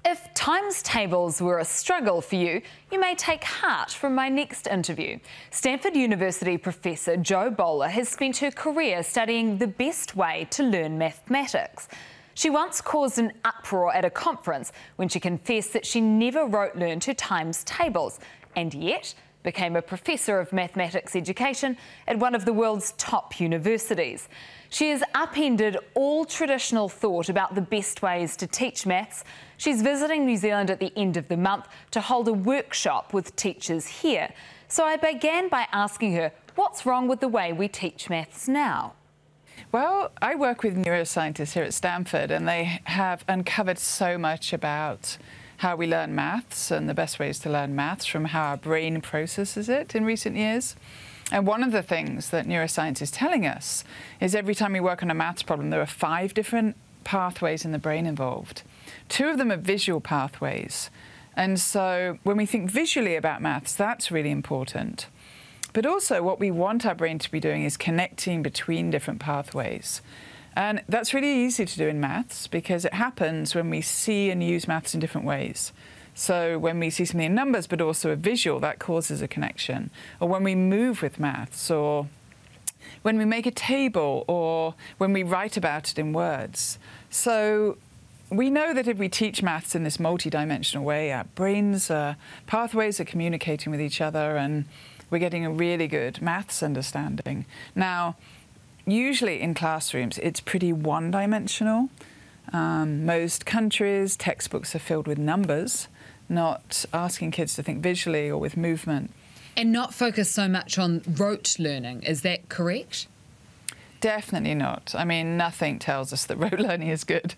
If times tables were a struggle for you, you may take heart from my next interview. Stanford University professor Jo Boaler has spent her career studying the best way to learn mathematics. She once caused an uproar at a conference when she confessed that she never rote-learned her times tables, and yet became a professor of mathematics education at one of the world's top universities. She has upended all traditional thought about the best ways to teach maths. She's visiting New Zealand at the end of the month to hold a workshop with teachers here. So I began by asking her, what's wrong with the way we teach maths now? Well, I work with neuroscientists here at Stanford, and they have uncovered so much about how we learn maths and the best ways to learn maths from how our brain processes it in recent years. And one of the things that neuroscience is telling us is every time we work on a maths problem, there are 5 different pathways in the brain involved. 2 of them are visual pathways. And so when we think visually about maths, that's really important. But also what we want our brain to be doing is connecting between different pathways. And that's really easy to do in maths because it happens when we see and use maths in different ways. So when we see something in numbers, but also a visual, that causes a connection. Or when we move with maths, or when we make a table, or when we write about it in words. So we know that if we teach maths in this multi-dimensional way, our brains, pathways are communicating with each other, and we're getting a really good maths understanding. Now, usually in classrooms, it's pretty one-dimensional. Most countries, textbooks are filled with numbers, not asking kids to think visually or with movement. And not focus so much on rote learning, is that correct? Definitely not. I mean, nothing tells us that rote learning is good,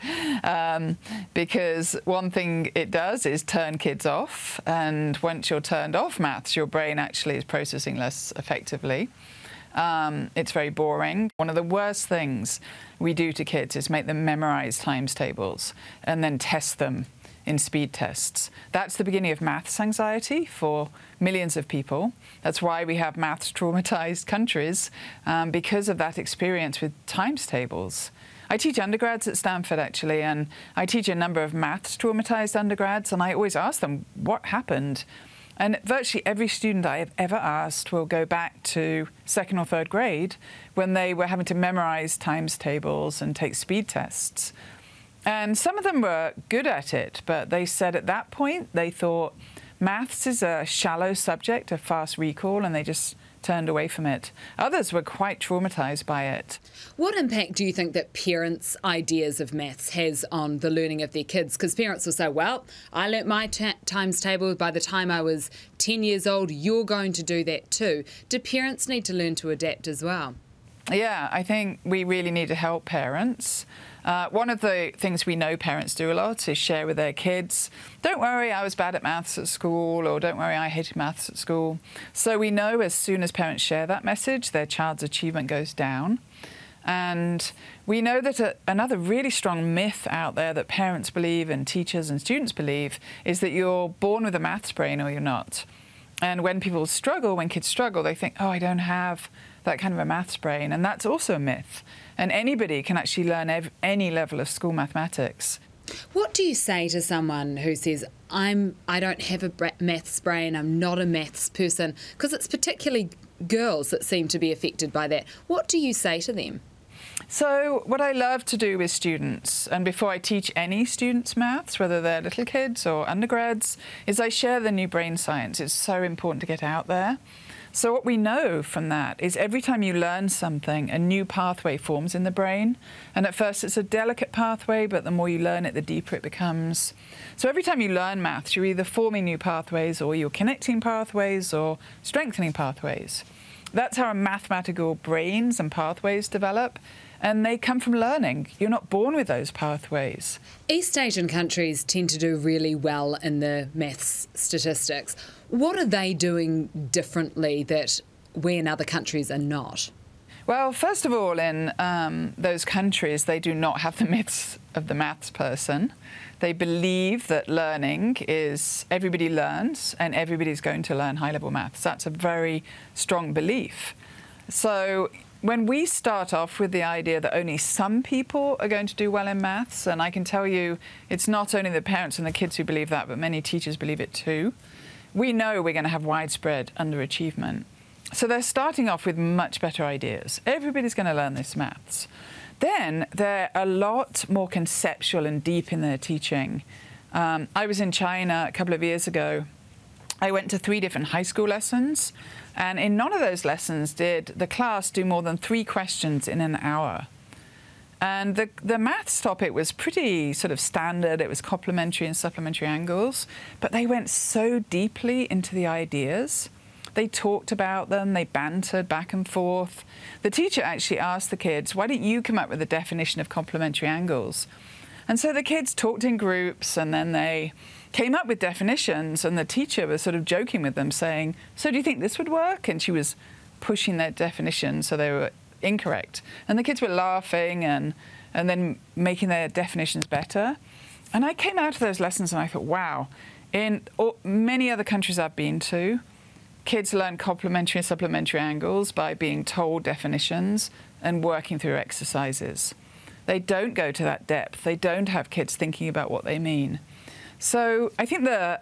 because one thing it does is turn kids off, and once you're turned off maths, your brain actually is processing less effectively. It's very boring. One of the worst things we do to kids is make them memorize times tables and then test them in speed tests. That's the beginning of maths anxiety for millions of people. That's why we have maths traumatized countries, because of that experience with times tables. I teach undergrads at Stanford, actually, and I teach a number of maths traumatized undergrads, and I always ask them, what happened? And virtually every student I have ever asked will go back to 2nd or 3rd grade when they were having to memorize times tables and take speed tests. And some of them were good at it, but they said at that point they thought maths is a shallow subject of fast recall, and they just turned away from it. Others were quite traumatized by it. What impact do you think that parents' ideas of maths has on the learning of their kids? Because parents will say, well, I learnt my times table by the time I was 10 years old, you're going to do that too. Do parents need to learn to adapt as well? Yeah, I think we really need to help parents. One of the things we know parents do a lot is share with their kids, don't worry, I was bad at maths at school, or don't worry, I hated maths at school. So we know as soon as parents share that message, their child's achievement goes down. And we know that another really strong myth out there that parents believe and teachers and students believe is that you're born with a maths brain or you're not. And when people struggle, when kids struggle, they think, oh, I don't have that kind of a maths brain. And that's also a myth. And anybody can actually learn any level of school mathematics. What do you say to someone who says, I don't have a maths brain, I'm not a maths person? Because it's particularly girls that seem to be affected by that. What do you say to them? So what I love to do with students, and before I teach any students maths, whether they're little kids or undergrads, is I share the new brain science. It's so important to get out there. So what we know from that is every time you learn something, a new pathway forms in the brain. And at first it's a delicate pathway, but the more you learn it, the deeper it becomes. So every time you learn maths, you're either forming new pathways, or you're connecting pathways, or strengthening pathways. That's how our mathematical brains and pathways develop. And they come from learning. You're not born with those pathways. East Asian countries tend to do really well in the maths statistics. What are they doing differently that we in other countries are not? Well, first of all, in those countries, they do not have the myths of the maths person. They believe that learning is everybody learns and everybody's going to learn high-level maths. That's a very strong belief. So when we start off with the idea that only some people are going to do well in maths, and I can tell you it's not only the parents and the kids who believe that, but many teachers believe it too, we know we're going to have widespread underachievement. So they're starting off with much better ideas. Everybody's going to learn this maths. Then they're a lot more conceptual and deep in their teaching. I was in China a couple of years ago. I went to 3 different high school lessons, and in none of those lessons did the class do more than 3 questions in an hour. And the maths topic was pretty sort of standard. It was complementary and supplementary angles, but they went so deeply into the ideas. They talked about them, they bantered back and forth. The teacher actually asked the kids, why don't you come up with a definition of complementary angles? And so the kids talked in groups, and then they came up with definitions, and the teacher was sort of joking with them, saying, so do you think this would work? And she was pushing their definition so they were incorrect. And the kids were laughing and then making their definitions better. And I came out of those lessons and I thought, wow, in many other countries I've been to, kids learn complementary and supplementary angles by being told definitions and working through exercises. They don't go to that depth. They don't have kids thinking about what they mean. So I think the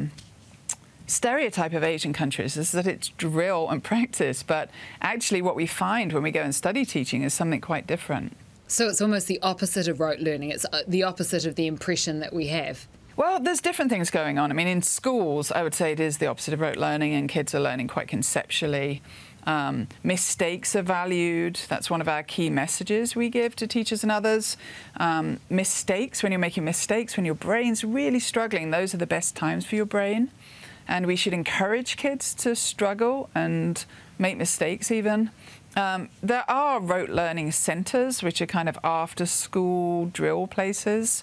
stereotype of Asian countries is that it's drill and practice, but actually what we find when we go and study teaching is something quite different. So it's almost the opposite of rote learning. It's the opposite of the impression that we have. Well, there's different things going on. I mean, in schools, I would say it is the opposite of rote learning, and kids are learning quite conceptually. Mistakes are valued. That's one of our key messages we give to teachers and others. Mistakes, when you're making mistakes, when your brain's really struggling, those are the best times for your brain. And we should encourage kids to struggle and make mistakes even. There are rote learning centres, which are kind of after-school drill places,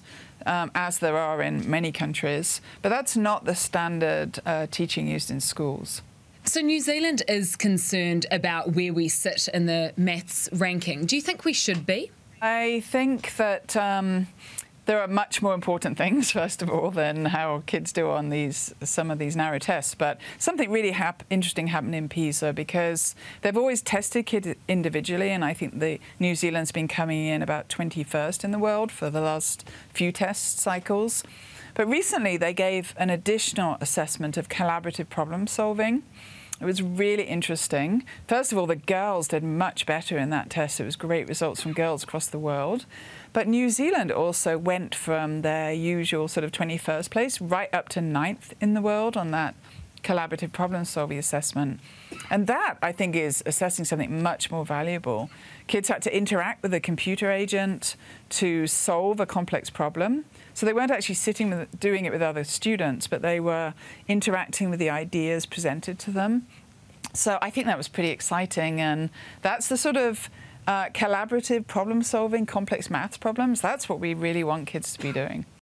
as there are in many countries. But that's not the standard teaching used in schools. So New Zealand is concerned about where we sit in the maths ranking. Do you think we should be? I think that there are much more important things, first of all, than how kids do on some of these narrow tests. But something really interesting happened in PISA, because they've always tested kids individually, and I think New Zealand's been coming in about 21st in the world for the last few test cycles. But recently they gave an additional assessment of collaborative problem solving. It was really interesting. First of all, the girls did much better in that test. It was great results from girls across the world. But New Zealand also went from their usual sort of 21st place right up to 9th in the world on that collaborative problem-solving assessment. And that, I think, is assessing something much more valuable. Kids had to interact with a computer agent to solve a complex problem. So they weren't actually doing it with other students, but they were interacting with the ideas presented to them. So I think that was pretty exciting, and that's the sort of collaborative problem-solving, complex maths problems. That's what we really want kids to be doing.